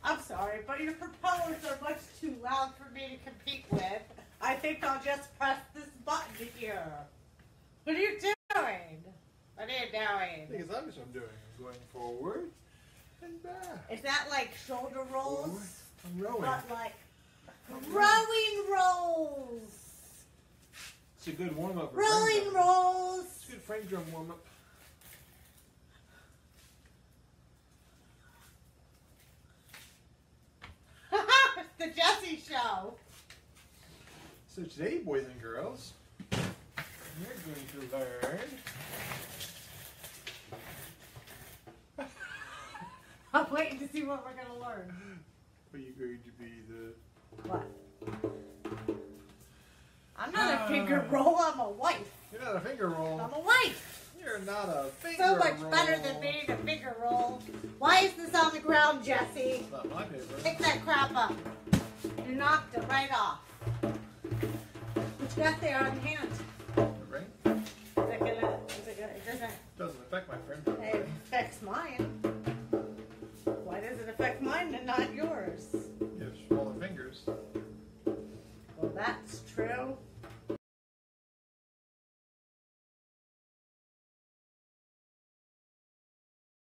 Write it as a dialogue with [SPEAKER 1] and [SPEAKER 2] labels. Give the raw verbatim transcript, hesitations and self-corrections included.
[SPEAKER 1] I'm sorry, but your propellers are much too loud for me to compete with. I think I'll just press this button here. What are you doing? What are you
[SPEAKER 2] I think
[SPEAKER 1] doing?
[SPEAKER 2] it's obvious what I'm doing. I'm going forward and back.
[SPEAKER 1] Is that like shoulder rolls?
[SPEAKER 2] Forward. I'm rowing.
[SPEAKER 1] But like rowing rolls.
[SPEAKER 2] It's a good warm-up.
[SPEAKER 1] Rolling rolls.
[SPEAKER 2] It's a good frame drum warm-up.
[SPEAKER 1] The Jessie Show.
[SPEAKER 2] So today, boys and girls, we're going to learn.
[SPEAKER 1] I'm waiting to see what we're going to learn.
[SPEAKER 2] Are you going to be the...
[SPEAKER 1] What? I'm not a finger roll, I'm a wife.
[SPEAKER 2] You're not a finger roll.
[SPEAKER 1] I'm a wife.
[SPEAKER 2] You're not a finger
[SPEAKER 1] So much
[SPEAKER 2] roll.
[SPEAKER 1] better than being a finger roll. Why is this on the ground, Jesse?
[SPEAKER 2] It's not my paper.
[SPEAKER 1] Pick that crap up. You knocked it right off. What you got there on hand?
[SPEAKER 2] The ring?
[SPEAKER 1] Is it gonna, is it gonna, it doesn't,
[SPEAKER 2] Doesn't affect my frame.
[SPEAKER 1] it affects mine. Why does it affect mine and not yours?
[SPEAKER 2] You have smaller fingers.
[SPEAKER 1] Well, that's true.